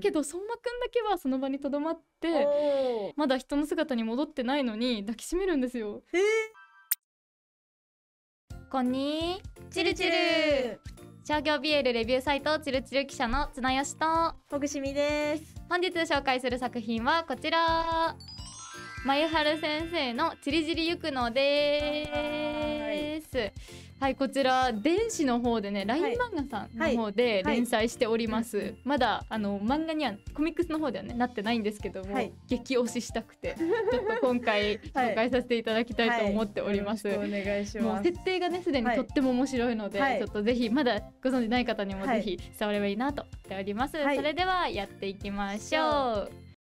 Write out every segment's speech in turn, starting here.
けど相馬くんだけはその場にとどまってまだ人の姿に戻ってないのに抱きしめるんですよ。こんにちるちる商業 BL レビューサイトちるちる記者の綱吉とほぐしみです。 本日紹介する作品はこちら、まゆはる先生のちりじりゆくのです。はい、こちら電子の方でね、LINE 漫画さんの方で連載しております。まだ漫画にはコミックスの方ではねなってないんですけども、激推ししたくてちょっと今回紹介させていただきたいと思っております。 よろしくお願いします。 もう設定がねすでにとっても面白いので、ちょっとぜひまだご存じない方にもぜひ伝わればいいなと思っております。それではやっていきましょう。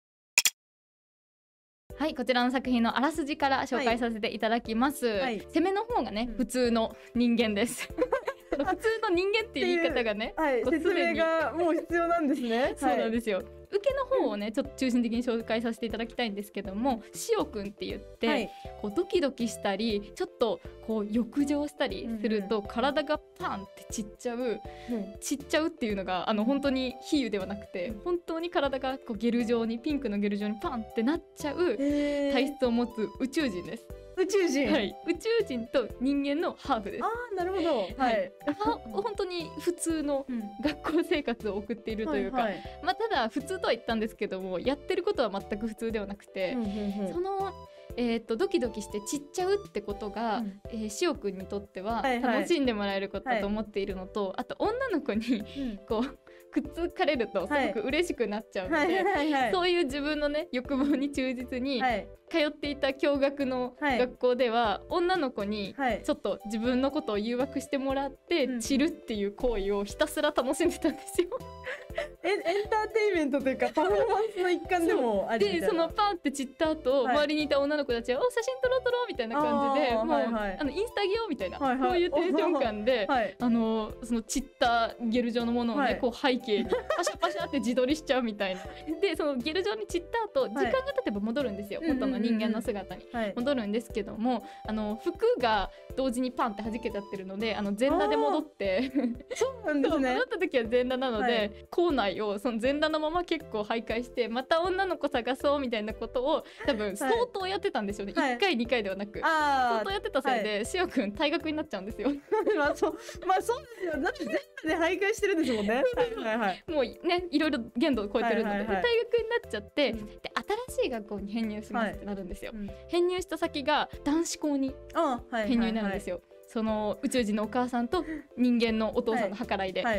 はい、こちらの作品のあらすじから紹介させていただきます。攻めの方がね、普通の人間です。普通の人間っていう言い方がね、 説明がもう必要なんですね。 そうなんですよ。受けの方をねちょっと中心的に紹介させていただきたいんですけども、しおくんって言って、こうドキドキしたりちょっとこう欲情したりすると、体がパンって散っちゃうっていうのが本当に比喩ではなくて、本当に体がこうゲル状にピンクのゲル状にパンってなっちゃう体質を持つ宇宙人です。 宇宙人、 宇宙人と人間のハーフです。 なるほど。 本当に普通の学校生活を送っているというか、ただ普通とは言ったんですけども、やってることは全く普通ではなくて、そのドキドキして散っちゃうってことが、しおくんにとっては楽しんでもらえることだと思っているのと、あと女の子にこうくっつかれるとすごく嬉しくなっちゃうので、そういう自分のね欲望に忠実に通っていた共学の学校では、女の子にちょっと自分のことを誘惑してもらって散るっていう行為をひたすら楽しんでたんですよ。 エンターテインメントというかパフォーマンスの一環でもありみたいな。 でそのパンって散った後、周りにいた女の子たちは「お写真撮ろう撮ろう」みたいな感じで、もうインスタあげようみたいな、そういうテンション感で、その散ったゲル状のものをね、こう背景にパシャパシャって自撮りしちゃうみたいな。でそのゲル状に散った後、時間が経てば戻るんですよ、元の人間の姿に戻るんですけども、服が同時にパンって弾けちゃってるので、全裸で戻ってそうなんですね。 戻った時は全裸なので、校内をその全裸のまま結構徘徊して、また女の子探そうみたいなことを多分相当やってたんでしょうね。1回2回ではなく相当やってたせいで、しおくん退学になっちゃうんですよ。 そうですよ。だって全部で徘徊してるんですもんね。 もうねいろいろ限度を超えてるので、退学になっちゃって、で新しい学校に編入しますってなるんですよ。編入した先が男子校に編入になるんですよ。その宇宙人のお母さんと人間のお父さんの計らいで、なって、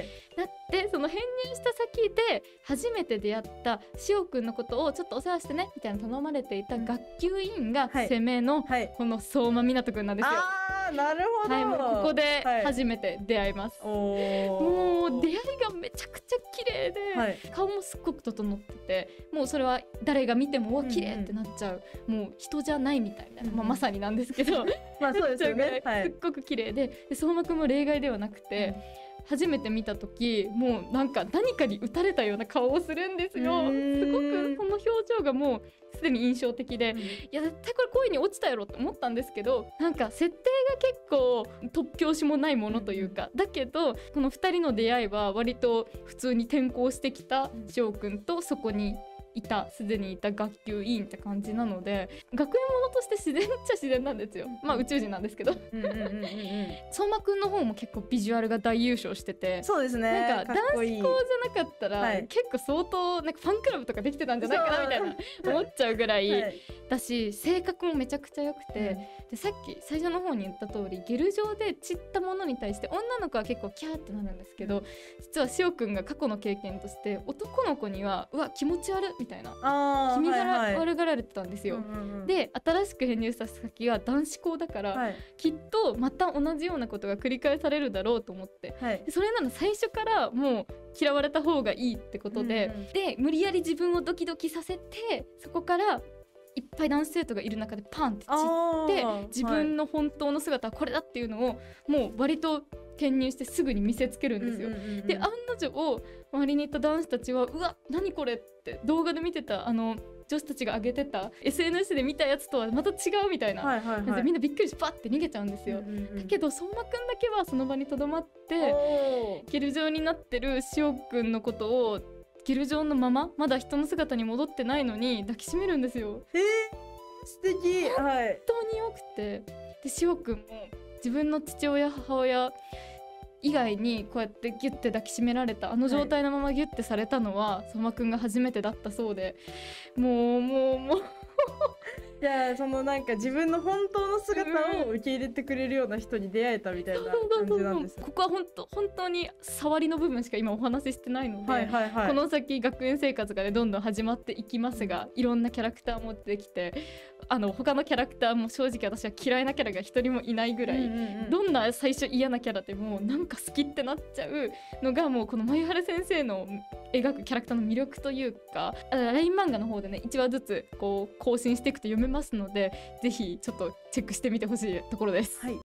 その編入した先で初めて出会ったしおくんのことをちょっとお世話してねみたいな頼まれていた学級委員が攻めのこの相馬湊くんなんですよ。 なるほど。 もうここで初めて出会います。もう出会いがめちゃくちゃ綺麗で、顔もすっごく整ってて、もうそれは誰が見ても綺麗ってなっちゃう、もう人じゃないみたいな、まさになんですけどそうですよね。 すっごく綺麗で、相馬くんも例外ではなくて、初めて見た時もうなんか何かに打たれたような顔をするんですよ。すごくその表情がもうすでに印象的で、いや絶対これ恋に落ちたやろって思ったんですけど、なんか設定が結構突拍子もないものというか、だけどこの2人の出会いは割と普通に転校してきたしおくんとそこにすでにいた学級委員って感じなので、学園ものとして自然っちゃ自然なんですよ。宇宙人なんですけど、相馬くんの方も結構ビジュアルが大優勝してて、 そうですね。 なんか男子校じゃなかったら、結構相当なんかファンクラブとかできてたんじゃないかなみたいな思っちゃうぐらいだし、性格もめちゃくちゃ良くて、でさっき最初の方に言った通りゲル状で散ったものに対して女の子は結構キャーってなるんですけど、実はしおくんが過去の経験として男の子にはうわ気持ち悪いみたいな気味が悪がられてたんですよ。で新しく編入した先が男子校だから、きっとまた同じようなことが繰り返されるだろうと思って、それなの最初からもう嫌われた方がいいってことで、無理やり自分をドキドキさせて、そこからいっぱい男子生徒がいる中でパンって散って、自分の本当の姿はこれだっていうのをもう割と転入してすぐに見せつけるんですよ。で案の定周りにいた男子たちはうわ何これって動画で見てた女子たちが上げてた SNS で見たやつとはまた違うみたいな、みんなびっくりしてパッて逃げちゃうんですよ。だけど相馬くんだけはその場にとどまってゲル状になってるしおくんのことをゲル状のまままだ人の姿に戻ってないのに抱きしめるんですよ。 素敵。はい。 本当によくて、でしおくんも自分の父親母親以外にこうやってギュッて抱きしめられたあの状態のままギュッてされたのは、相馬くんが初めてだったそうで、もういや、そのなんか自分の本当の姿を受け入れてくれるような人に出会えたみたいな感じなんですね。 ここは本当に触りの部分しか今お話ししてないので、 はいはいはい、 この先学園生活がねどんどん始まっていきますが、いろんなキャラクターも出てきて、他のキャラクターも正直私は嫌いなキャラが一人もいないぐらい、どんな最初嫌なキャラでもなんか好きってなっちゃうのがもうこの眉原先生の描くキャラクターの魅力というか、ライン漫画の方でね1話ずつこう更新していくと読めますので、ぜひちょっとチェックしてみてほしいところです。 はい、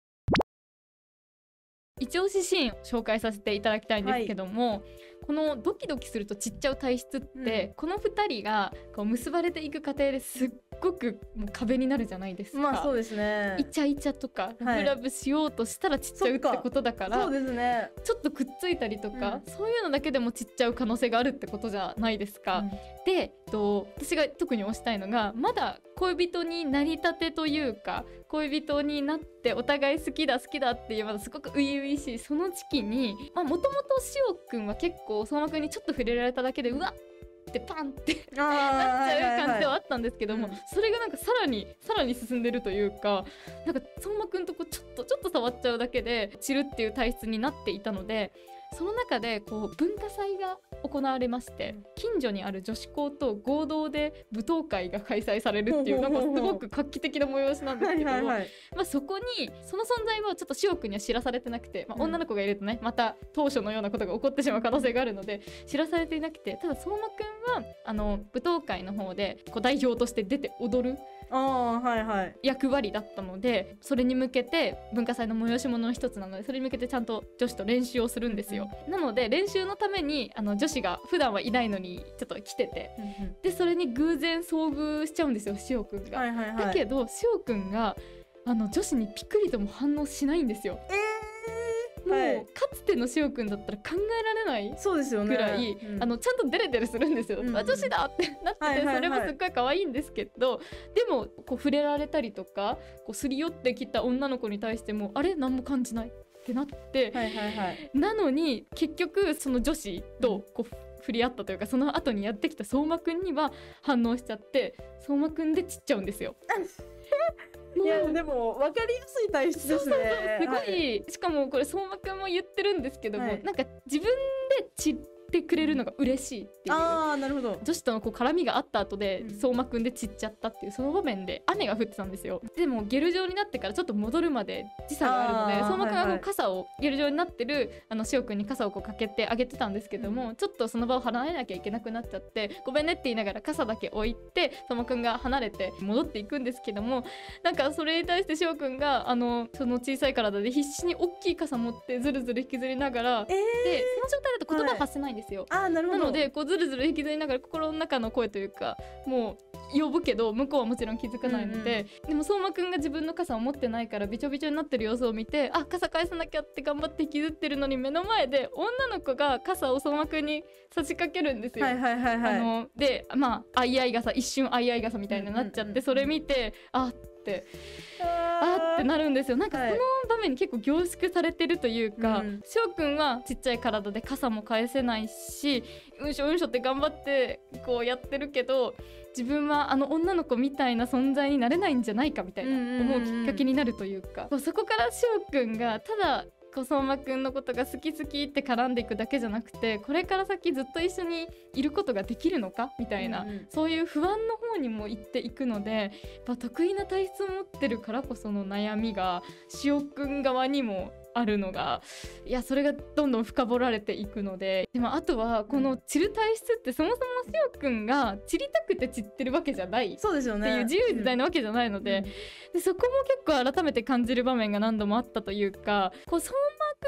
一押しシーンを紹介させていただきたいんですけども、はい、このドキドキすると散っちゃう体質って、この2人がこう結ばれていく過程ですっごくもう壁になるじゃないですか。 まあそうですね。 イチャイチャとかラブラブしようとしたら散っちゃうってことだから、 そうですね。 ちょっとくっついたりとか、そういうのだけでも散っちゃう可能性があるってことじゃないですか。で、私が特に推したいのが、まだ恋人になりたてというか、恋人になってお互い好きだっていうまだすごく初々しいその時期に、もともとしおくんは結構相馬くんにちょっと触れられただけでうわってパンってなっちゃう感じではあったんですけども、それがなんかさらに進んでるというか、なんか相馬くんとこうちょっと触っちゃうだけで散るっていう体質になっていたので、その中でこう文化祭が行われまして、近所にある女子校と合同で舞踏会が開催されるっていうなんかすごく画期的な催しなんですけども、そこにその存在はちょっとしおくんには知らされてなくて、女の子がいるとねまた当初のようなことが起こってしまう可能性があるので知らされていなくて、ただ相馬くんは舞踏会の方でこう代表として出て踊る役割だったので、それに向けて文化祭の催し物の一つなので、それに向けてちゃんと女子と練習をするんですよ。なので練習のために女子が普段はいないのにちょっと来てて、でそれに偶然遭遇しちゃうんですよ、しおくんが。だけどしおくんが女子にピクリとも反応しないんですよ。もうかつてのしおくんだったら考えられないぐらい、ちゃんとデレデレするんですよ。女子だってなってて、それもすっごい可愛いんですけど、でもこう触れられたりとかこうすり寄ってきた女の子に対してもあれ何も感じないってなって、なのに結局その女子とこう触れ合ったというか、その後にやってきた相馬くんには反応しちゃって、相馬くんで散っちゃうんですよ。 いやでも分かりやすい体質ですね。 すごい、しかもこれ相馬くんも言ってるんですけども、なんか自分で散ってくれるのが嬉しいっていう、 なるほど。 女子とのこう絡みがあった後で相馬くんで散っちゃったっていう、その場面で雨が降ってたんですよ。でもゲル状になってからちょっと戻るまで時差があるので、相馬くんがこう傘をゲル状になってるしおくんに傘をこうかけてあげてたんですけども、ちょっとその場を離れなきゃいけなくなっちゃって、ごめんねって言いながら傘だけ置いて相馬くんが離れて戻っていくんですけども、なんかそれに対してしおくんがその小さい体で必死に大きい傘持ってずるずる引きずりながら、でその状態だと言葉発せないんですよ。なのでこうずるずる引きずりながら心の中の声というかもう呼ぶけど向こうはもちろん気づかないので、でも相馬くんが自分の傘を持ってないからびちょびちょになってる様子を見て、傘返さなきゃって頑張って引きずってるのに、目の前で女の子が傘を相馬くんに差し掛けるんですよ。で相合い傘、一瞬相合い傘みたいになっちゃって、それ見てってなるんですよ。なんかその場面に結構凝縮されてるというか、しおくんはちっちゃい体で傘も返せないし、うんしょって頑張ってこうやってるけど、自分は女の子みたいな存在になれないんじゃないかみたいな思うきっかけになるというか、そこからしおくんがただ相馬くんのことが好きって絡んでいくだけじゃなくて、これから先ずっと一緒にいることができるのかみたいな、そういう不安の方にも行っていくので、得意な体質を持ってるからこその悩みがしおくん側にもあるのが、いやそれがどんどん深掘られていくので、でもあとはこの散る体質ってそもそもしおくんが散りたくて散ってるわけじゃないっていう自由自在なわけじゃないので、でそこも結構改めて感じる場面が何度もあったというか、こう相馬くん側は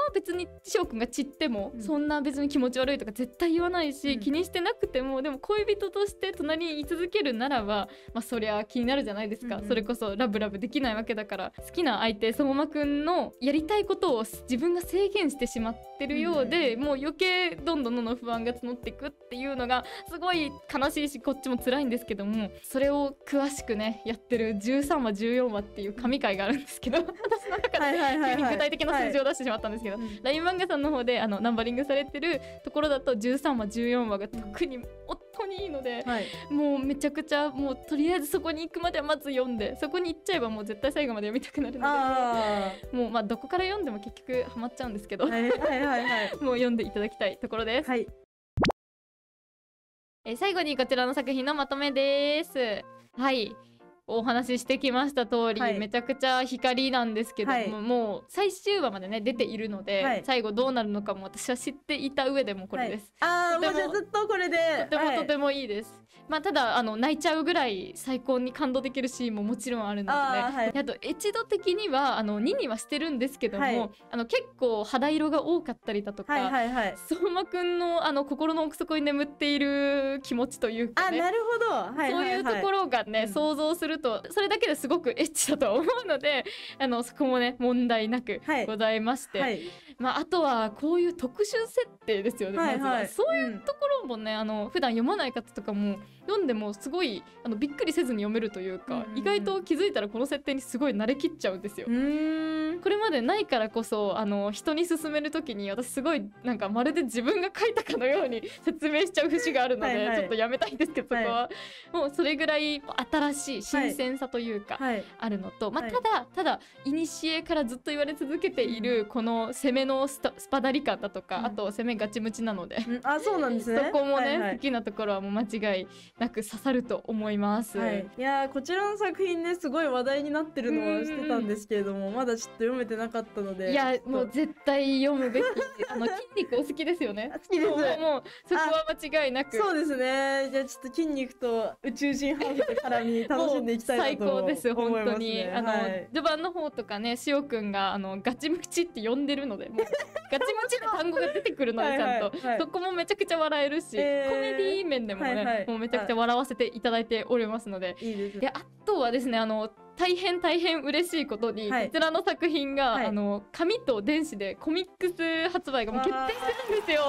別に翔くんが散ってもそんな別に気持ち悪いとか絶対言わないし、気にしてなくてもでも恋人として隣に居続けるならば、そりゃ気になるじゃないですか、それこそラブラブできないわけだから、好きな相手相馬くんのやりたいことを自分が制限してしまってるようで、もう余計どんどん不安が募っていくっていうのがすごい悲しいし、こっちも辛いんですけども、それを詳しくねやってる13話14話っていう神回があるんですけど私の中で急に具体的な数字を出してしまったんですけど、LINE 漫画さんの方でナンバリングされてるところだと13話14話が特に本当にいいので、もうめちゃくちゃもうとりあえずそこに行くまではまず読んで、そこに行っちゃえばもう絶対最後まで読みたくなるので、もうどこから読んでも結局ハマっちゃうんですけどもう読んでいただきたいところです。最後にこちらの作品のまとめです。お話ししてきました通り、めちゃくちゃ光なんですけども、もう最終話までね出ているので、最後どうなるのかも私は知っていた上でもこれです。 もうじゃあずっとこれでとてもいいです。ただ泣いちゃうぐらい最高に感動できるシーンももちろんあるので、あとエチド的には2にはしてるんですけども、結構肌色が多かったりだとか、相馬くんの心の奥底に眠っている気持ちというかね、 なるほど、 そういうところがね、想像するとそれだけですごくエッチだと思うので、そこもね問題なくございまして、あとはこういう特殊設定ですよね。まずはそういうところもね、普段読まない方とかも読んでもすごいびっくりせずに読めるというか、意外と気づいたらこの設定にすごい慣れきっちゃうんですよ。これまでないからこそ人に勧める時に私すごいなんかまるで自分が書いたかのように説明しちゃう節があるのでちょっとやめたいんですけど、そこはもうそれぐらい新しい新鮮さというかあるのと、ただ古からずっと言われ続けているこの攻めのスパダリ感だとか、あと攻めガチムチなのでそうなんですね。 そこもね好きなところはもう間違いなく刺さると思います。 いやこちらの作品ねすごい話題になってるのは知ってたんですけれども、まだちょっと読めてなかったので、 いやもう絶対読むべき筋肉お好きですよね。 好きです。 もうそこは間違いなく。 そうですね。じゃあちょっと筋肉と宇宙人ハーフで絡み楽しんでいきたいなと思いますね。 最高です本当に。序盤の方とかね、しおくんがガチムチって呼んでるので、もうガチムチの単語が出てくるのでちゃんとそこもめちゃくちゃ笑えるし、コメディ面でもね、もうめちゃくちゃ笑わせていただいておりますので。であとはですね、大変嬉しいことに、こちらの作品が、紙と電子でコミックス発売がもう決定してるんですよ。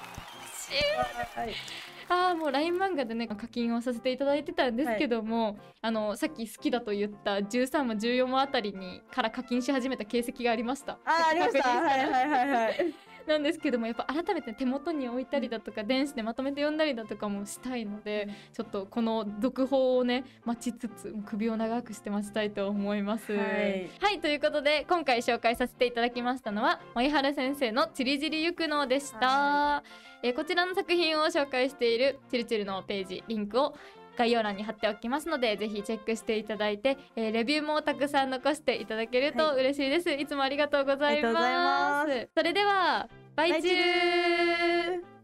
もう LINE 漫画でね課金をさせていただいてたんですけども、さっき好きだと言った13話14話あたりにから課金し始めた形跡がありました。 ありました。 なんですけども、やっぱ改めて手元に置いたりだとか、電子でまとめて読んだりだとかもしたいので、ちょっとこの続報をね待ちつつ首を長くして待ちたいと思います。はい、ということで今回紹介させていただきましたのは森原先生のちりじりゆくのでした。こちらの作品を紹介しているチルチルのページリンクを概要欄に貼っておきますので、ぜひチェックしていただいて、レビューもたくさん残していただけると嬉しいです。いつもありがとうございます。それではバイチルー。